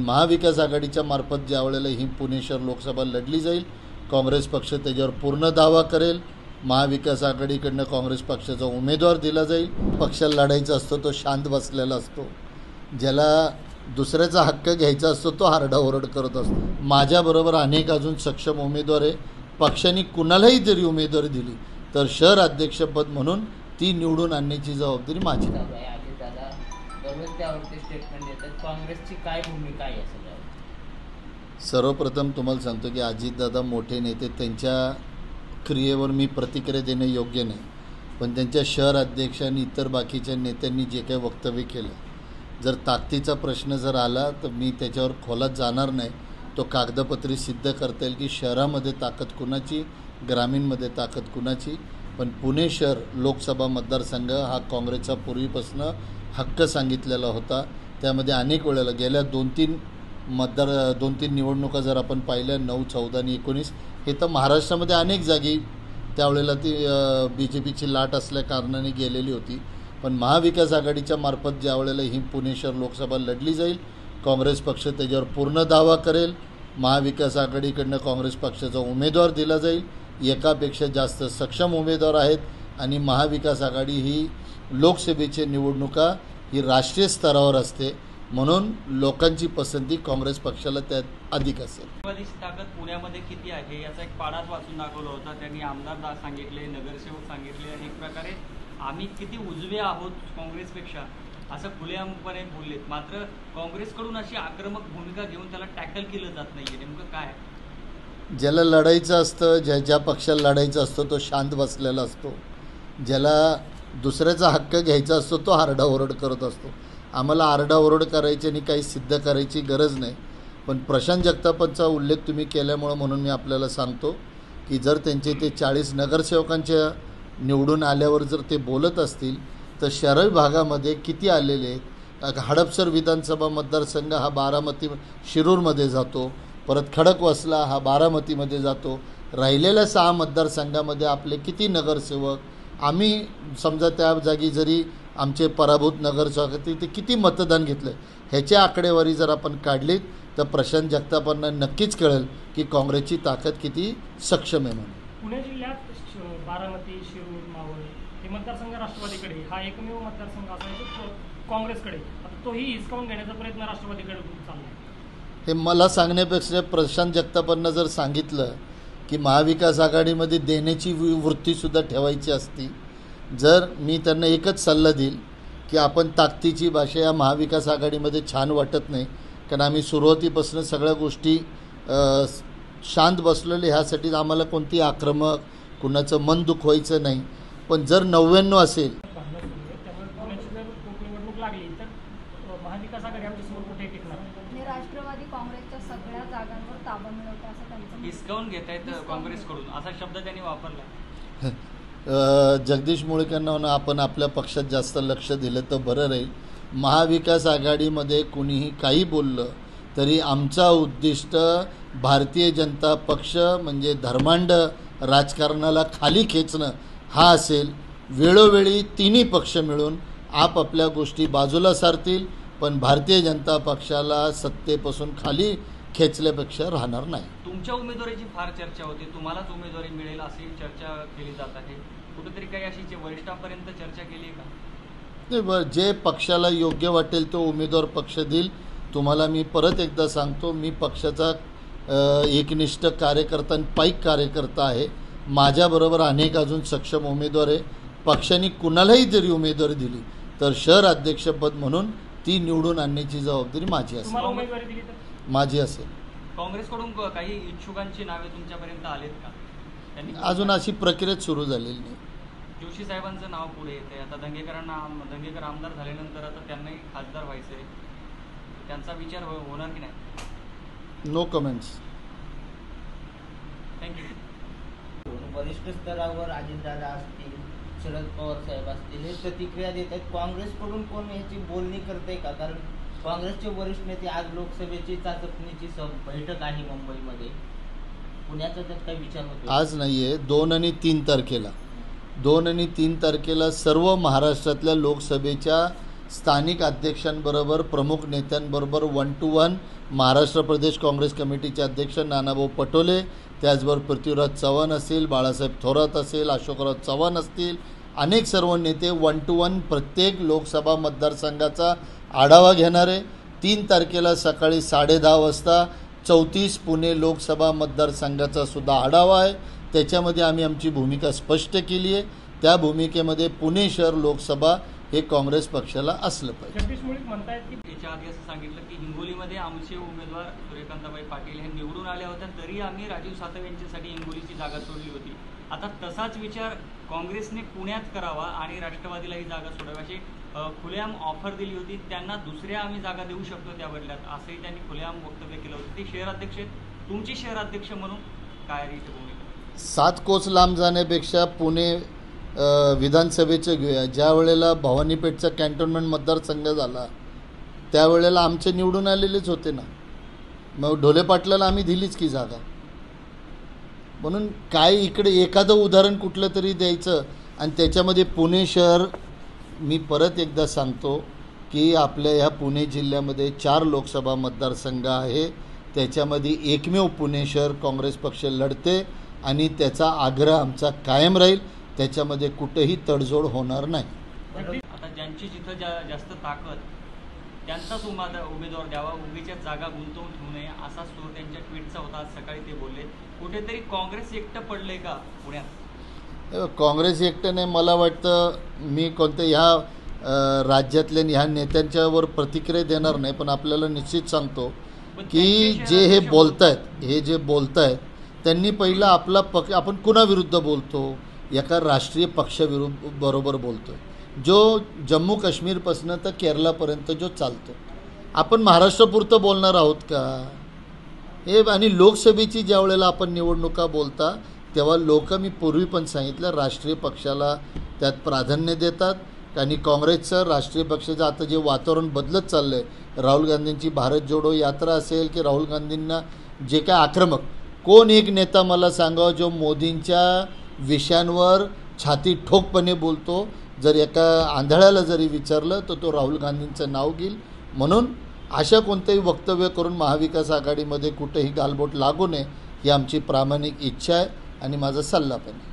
महाविकास आघाडीच्या मार्फत ज्या वेळेला ही पुणे शहर लोकसभा लढली जाईल, काँग्रेस पक्ष त्याच्यावर पूर्ण दावा करेल. महाविकास आघाडीकडनं काँग्रेस पक्षाचा उमेदवार दिला जाईल. पक्षाला लढायचा असतो तो शांत बसलेला असतो, ज्याला दुसऱ्याचा हक्क घ्यायचा असतो तो आरडाओरड करत असतो. माझ्याबरोबर अनेक अजून सक्षम उमेदवार आहे. पक्षाने कुणालाही जरी उमेदवारी दिली तर शहर अध्यक्षपद म्हणून ती निवडून आणण्याची जबाबदारी माझी. काँग्रेसची काय भूमिका आहे सगळ्यावर? सर्वप्रथम तुम्हाला सांगतो की अजितदादा मोठे नेते, त्यांच्या क्रियेवर मी प्रतिक्रिया देणं योग्य नाही. पण त्यांच्या शहर अध्यक्ष आणि इतर बाकीच्या नेत्यांनी जे काही वक्तव्य केलं, जर ताकदीचा प्रश्न जर आला तर मी त्याच्यावर खोलात जाणार नाही. तो कागदपत्री सिद्ध करता येईल की शहरामध्ये ताकद कुणाची, ग्रामीणमध्ये ताकद कुणाची. पण पुणे शहर लोकसभा मतदारसंघ हा काँग्रेसचा पूर्वीपासून हक्क सांगितलेला होता. त्यामध्ये अनेक वेळेला गेल्या 2-3 निवडणुका जर आपण पाहिल्या, 9, 14 आणि 19, हे तर महाराष्ट्रामध्ये अनेक जागी त्यावेळेला ती BJPची लाट असल्या कारणाने गेलेली होती. पण महाविकास आघाडीच्या मार्फत ज्या वेळेला ही पुणे शहर लोकसभा लढली जाईल, काँग्रेस पक्ष त्याच्यावर पूर्ण दावा करेल. महाविकास आघाडीकडनं काँग्रेस पक्षाचा उमेदवार दिला जाईल. एकापेक्षा जास्त सक्षम उमेदवार आहेत आणि महाविकास आघाडी ही लोकसभेची निवडणुका ही राष्ट्रीय स्तरावर असते, म्हणून लोकांची पसंती काँग्रेस पक्षाला त्यात अधिक असेल. राष्ट्रवादीची ताकद पुण्यामध्ये किती आहे याचा एक पाडाच वाचून दाखवला होता. त्यांनी आमदार सांगितले, नगरसेवक सांगितले आणि एक प्रकारे आम्ही किती उजवे आहोत काँग्रेसपेक्षा असं खुलेआमपणे बोललेत. मात्र काँग्रेसकडून अशी आक्रमक भूमिका घेऊन त्याला टॅकल केलं जात नाहीये. नेमकं काय? ज्याला लढायचं असतं, ज्या पक्षाला लढायचं असतो तो शांत बसलेला असतो, ज्याला दुसऱ्याचा हक्क घ्यायचा असतो तो आरडाओरड करत असतो. आम्हाला आरडाओरड करायची आणि काही सिद्ध करायची गरज नाही. पण प्रशांत जगतापांचा उल्लेख तुम्ही केल्यामुळं म्हणून मी आपल्याला सांगतो की जर त्यांचे ते 40 नगरसेवकांच्या निवडून आल्यावर जर ते बोलत असतील तर शहरी भागामध्ये किती आलेले आहेत. हडपसर विधानसभा मतदारसंघ हा बारामती शिरूरमध्ये जातो, परत खडकवासला हा बारामतीमध्ये जातो. राहिलेल्या 6 मतदारसंघामध्ये आपले किती नगरसेवक, आम्ही समजा त्या जागी जरी आमचे पराभूत नगरसेवक ते किती मतदान घेतलं, ह्याची आकडेवारी जर आपण काढलीत तर प्रशांत जगतापांना नक्कीच कळेल की काँग्रेसची ताकद किती सक्षम आहे म्हणून. पुणे जिल्ह्यात बारामती, शिरूर, मावळ हे मतदारसंघ राष्ट्रवादीकडे, हा एकमेव मतदारसंघ असा आहे तो काँग्रेसकडे. आता तोही हिसकावून घेण्याचा प्रयत्न राष्ट्रवादीकडे चालला आहे. हे मला सांगण्यापेक्षा प्रशांत जगतापांना जर सांगितलं की महाविकास आघाडीमध्ये देण्याची वृत्तीसुद्धा ठेवायची असती, जर मी त्यांना एकच सल्ला देईल की आपण ताकदीची भाषा या महाविकास आघाडीमध्ये छान वाटत नाही, कारण आम्ही सुरुवातीपासून सगळ्या गोष्टी शांत बसलेले, ह्यासाठी आम्हाला कोणती आक्रमक कुणाचं मन दुखवायचं नाही. पण जर 99 असेल त्यामुळे पुण्याची जर पोटनिवडणूक लागली तर महाविकास आघाडी आमच्यासमोर कुठे टिकणार? राष्ट्रवादी काँग्रेसच्या सगळ्या जागांवर ताबा मिळवतं असं त्यांचं हिसकावून घेत आहेत काँग्रेसकडून, असा शब्द त्यांनी वापरला. जगदीश मुळेकरांना आपण आपल्या पक्षात जास्त लक्ष दिलं तर बरं राहील. महाविकास आघाडीमध्ये कुणीही काही बोललं तरी आमचा उद्दिष्ट भारतीय जनता पक्ष म्हणजे धर्मांड राजकारणाला खाली खेचणं हा असेल. वेळोवेळी तिन्ही पक्ष मिळून आपापल्या गोष्टी बाजूला सारतील, पण भारतीय जनता पक्षाला सत्तेपासून खाली खेचल्यापेक्षा राहणार नाही. तुमच्या उमेदवारीची फार चर्चा होती, तुम्हालाच उमेदवारी मिळेल अशी चर्चा केली जात आहे. कुठेतरी काही अशी वरिष्ठांपर्यंत चर्चा केली आहे का? नाही, जे पक्षाला योग्य वाटेल तो उमेदवार पक्ष देईल. तुम्हाला मी परत एकदा सांगतो, मी पक्षाचा एकनिष्ठ कार्यकर्ता आणि पाईक कार्यकर्ता आहे. माझ्याबरोबर अनेक अजून सक्षम उमेदवार आहे. पक्षाने कुणालाही जरी उमेदवारी दिली तर शहर अध्यक्षपद म्हणून ती निवडून आणण्याची जबाबदारी माझी असेल. उमेदवारी दिली तर माझी असेल. काँग्रेसकडून काही इच्छुकांची नावे तुमच्यापर्यंत आलेत का? अजून अशी प्रक्रिया सुरू झालेली नाही. जोशी साहेबांचं नाव पुढे येते. आता दंगेकर आमदार झाल्यानंतर आता त्यांनाही खासदार व्हायचंय, त्यांचा विचार होणार की नाही? No comments. थँक्यू. वरिष्ठ स्तरावर अजितदादा असतील, शरद पवार साहेब असतील, हे प्रतिक्रिया देत आहेत. काँग्रेसकडून कोण याची बोलणी करते का? कारण काँग्रेसचे वरिष्ठ नेते, आज लोकसभेची चाचपणीची बैठक आहे मुंबईमध्ये, पुण्याचा त्यात काही विचार होतो? आज नाही आहे, 2 आणि 3 तारखेला सर्व महाराष्ट्रातल्या लोकसभेच्या स्थानिक अध्यक्षांबरोबर, प्रमुख नेत्यांबरोबर 1 to 1 महाराष्ट्र प्रदेश काँग्रेस कमिटीचे अध्यक्ष नानाभाऊ पटोले, त्याचबरोबर पृथ्वीराज चव्हाण असतील, बाळासाहेब थोरात असेल, अशोकराव चव्हाण असतील, अनेक सर्व नेते 1 to 1 प्रत्येक लोकसभा मतदारसंघाचा आढावा घेणार आहे. 3 तारखेला सकाळी 10:30 वाजता 34 पुणे लोकसभा मतदारसंघाचा सुद्धा आढावा आहे. त्याच्यामध्ये आम्ही आमची भूमिका स्पष्ट केली आहे. त्या भूमिकेमध्ये पुणे शहर लोकसभा हे काँग्रेस पक्षाला असलं पाहिजे. जगदीश मुळीक म्हणतायत की त्याच्या आधी असं सांगितलं की हिंगोलीमध्ये आमचे उमेदवार सूर्यकांताबाई पाटील हे निवडून आल्या होत्या, तरी आम्ही राजीव सातव यांच्यासाठी हिंगोलीची जागा सोडली होती. आता तसाच विचार काँग्रेसने पुण्यात करावा आणि राष्ट्रवादीला ही जागा सोडावी अशी खुलेआम ऑफर दिली होती. त्यांना दुसऱ्या आम्ही जागा देऊ शकतो त्या बदल्यात, असंही त्यांनी खुलेआम वक्तव्य केलं होतं. ते शहराध्यक्ष आहेत, तुमची शहराध्यक्ष म्हणून काय रीत भूमिका? 7 कोस लांब जाण्यापेक्षा पुणे विधानसभेचं घेऊया. ज्या वेळेला भवानीपेठचा कॅन्टोन्मेंट मतदारसंघ झाला त्यावेळेला आमचे निवडून आलेलेच होते ना, मग ढोले पाटलाला आम्ही दिलीच की जागा. म्हणून काय इकडे एखादं उदाहरण कुठलं तरी द्यायचं आणि त्याच्यामध्ये पुणे शहर, मी परत एकदा सांगतो की आपल्या ह्या पुणे जिल्ह्यामध्ये 4 लोकसभा मतदारसंघ आहे. त्याच्यामध्ये एकमेव पुणे शहर काँग्रेस पक्ष लढते आणि त्याचा आग्रह आमचा कायम राहील. त्याच्यामध्ये कुठेही तडजोड होणार नाही. आता ज्यांची जिथं जास्त ताकद त्यांचाच उमेदवार द्यावा, उगीच्या जागा गुंतवून ठेवू नये असा सूर त्यांच्या ट्विटचा होता. आज सकाळी ते बोलले. कुठेतरी काँग्रेस एकटं पडलंय का पुण्यात? काँग्रेस एकटं नाही, मला वाटतं मी कोणत्या ह्या राज्यातल्या ह्या नेत्यांच्यावर प्रतिक्रिया देणार नाही, पण आपल्याला निश्चित सांगतो की जे बोलत आहेत त्यांनी पहिला आपला आपण कुणाविरुद्ध बोलतो? एका राष्ट्रीय पक्षाबरोबर बोलतो जो जम्मू काश्मीरपासून तर केरळापर्यंत जो चालतो. आपण महाराष्ट्रापुरतं बोलणार आहोत का हे? आणि लोकसभेची ज्या वेळेला आपण निवडणुका बोलता तेव्हा लोक, मी पूर्वी पण सांगितलं, राष्ट्रीय पक्षाला त्यात प्राधान्य देतात. आणि काँग्रेसचं राष्ट्रीय पक्षाचं आता जे वातावरण बदलत चाललं आहे, राहुल गांधींची भारत जोडो यात्रा असेल की राहुल गांधींना जे काय आक्रमक, कोण एक नेता मला सांगावं जो मोदींच्या विषयांवर छाती ठोकपणे बोलतो? जर एका आंधळ्याला जरी विचारलं तर तो राहुल गांधींचं नाव घेईल. म्हणून अशा कोणतेही वक्तव्य करून महाविकास आघाडीमध्ये कुठेही गालबोट लागू नये ही आमची प्रामाणिक इच्छा आहे आणि माझा सल्ला पण आहे.